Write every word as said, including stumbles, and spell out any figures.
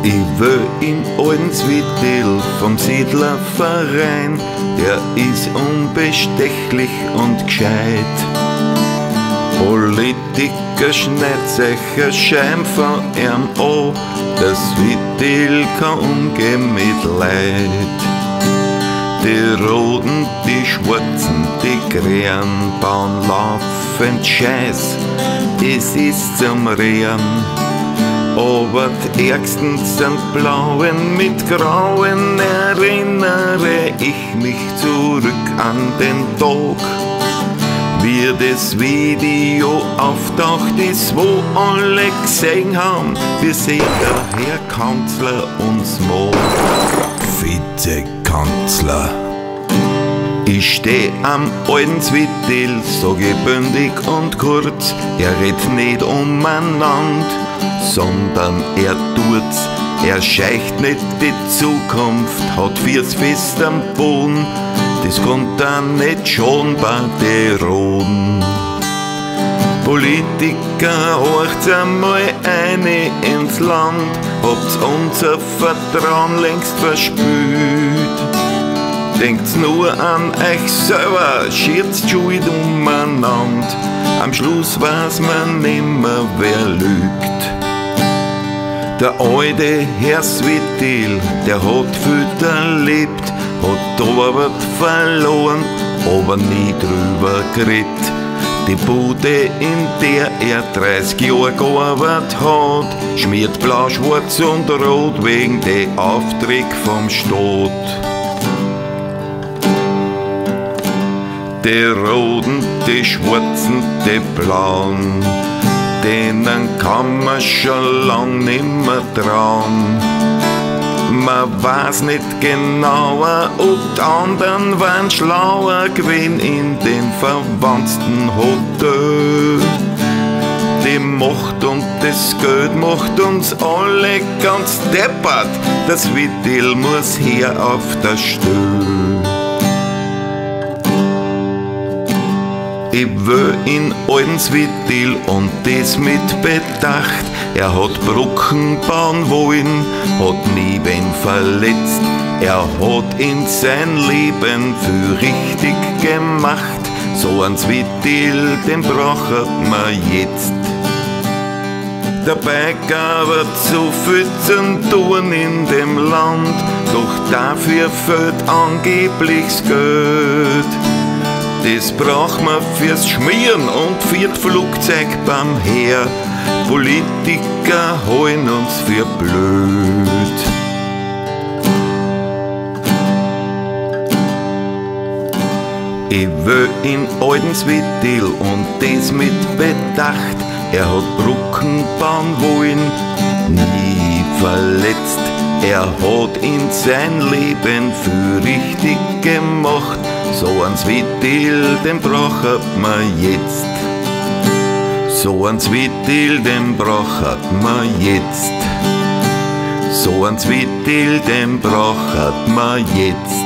Ich will in Oldenswil vom Siedlerverein, der ist unbestechlich und gescheit. Politiker schneid sich ein Scheim von ihm an, das Wittl kann umgehen mit Leid. Die Roten, die Schwarzen, die Grünen bauen laufend Scheiß, es ist zum Rehren. Aber die Ärgsten sind Blauen, mit Grauen erinnere ich mich zurück an den Tag, wie das Video auftaucht ist, wo alle gesehen haben, wie sich der Herr Kanzler uns mag. Vizekanzler. Ich steh am Oldenswil, sag ich bündig und kurz, er redt nicht umeinander, sondern er tut's. Er scheicht nicht die Zukunft, hat Fies fest am Boden, das kommt dann nicht schon bei den Roden. Politiker, horcht's einmal eine ins Land, habt's unser Vertrauen längst verspült. Denkt's nur an euch selber, schiert's Schuld umeinander, am Schluss weiß man nimmer, wer lügt. Der alte Herr Wittl, der hat viel erlebt, hat aber verloren, aber nie drüber geredet. Die Bude, in der er dreißig Jahre gearbeitet hat, schmiert blau, schwarz und rot wegen der Aufträge vom Staat. Die Roten, die Schwarzen, die Blauen, denen kann man schon lang nimmer trauen. Man weiß nicht genauer, ob die anderen waren schlauer gewesen in dem verwandten Hotel. Die Macht und das Geld macht uns alle ganz deppert, das Wittl muss her auf der Stelle. Ich will in Oldenswil und das mit Bedacht. Er hat Brücken bauen wollen, hat nie wen verletzt. Er hat in sein Leben viel richtig gemacht. So ans Wittl, den braucht man jetzt. Dabei gab es so viel zu tun in dem Land, doch dafür fehlt angeblich das Geld. Das braucht man fürs Schmieren und für das Flugzeug beim Heer. Politiker halten uns für blöd. Ich will in Oldenswil und das mit Bedacht. Er hat Brücken bauen wollen, nie verletzt. Er hat in sein Leben viel richtig gemacht. So ans Wittl, den braucht man jetzt. So ans Wittl, den braucht man jetzt. So ans Wittl, den braucht man jetzt.